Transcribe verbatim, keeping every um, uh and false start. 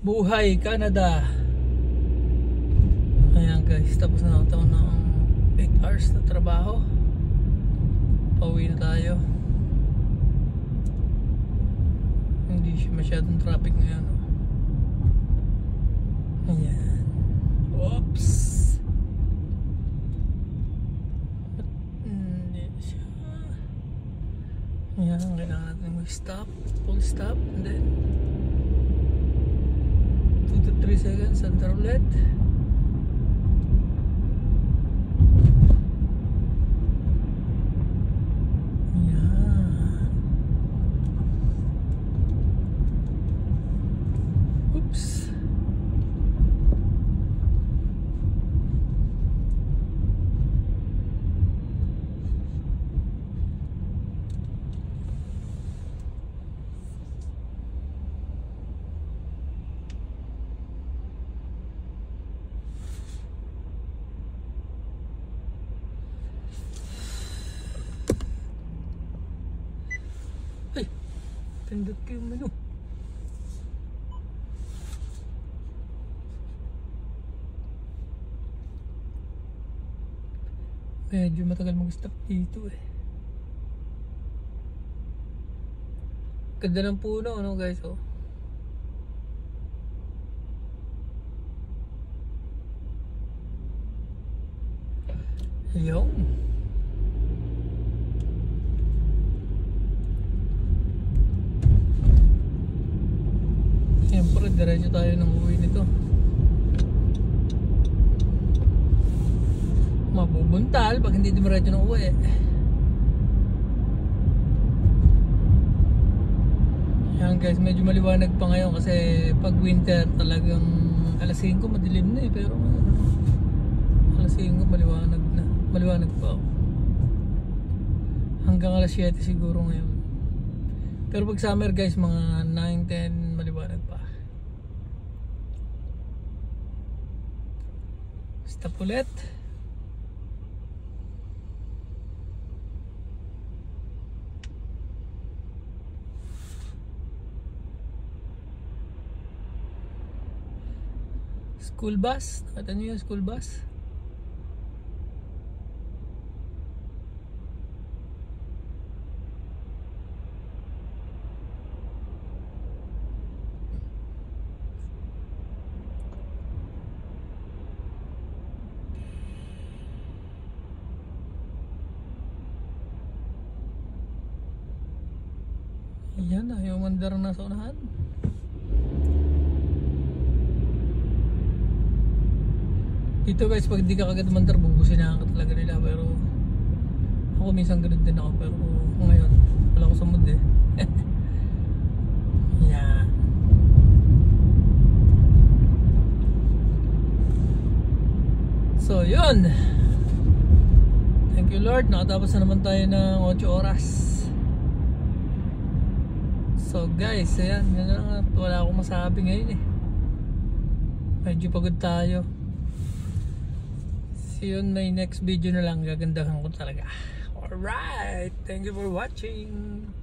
Buhay Canada. Ayan guys, tapos na ako ng eight hours na trabaho. Pauwi na tayo. Hindi siya masyadong traffic ngayon. Ayan. Oops. Hindi siya. Ayan, kailangan natin mag-stop. Full stop. And then two to three seconds center ulit. Ay, tindot ko yung menu. Medyo matagal mag-stop dito eh. Ganda ng puno, ano guys, oh. Yung siyempre, diretso tayo ng uwi nito. Mabubuntal pag hindi diretso ng uwi. Yan guys, medyo maliwanag pa ngayon kasi pag winter talagang alas singko madilim na eh. Pero ano, alas singko maliwanag na. Maliwanag pa. Hanggang alas siyete siguro ngayon. Pero pag summer guys, mga nine ten maliwanag pa. Stop ulit. School bus. Nakita nyo yung school bus? Yan na, yung mandar na sa unahan. Dito guys, pag di ka kagad mandar, bubusinahan ka talaga nila. Pero ako minsan ganun din ako. Pero ngayon, wala ko sa mood eh. Yan. So yun, thank you Lord, nakatapos na naman tayo ng eight oras. So guys, ayan, yun na nga, wala akong masabi ngayon eh. Medyo pagod tayo. See you on my next video na lang, gagandahan ko talaga. Alright, thank you for watching.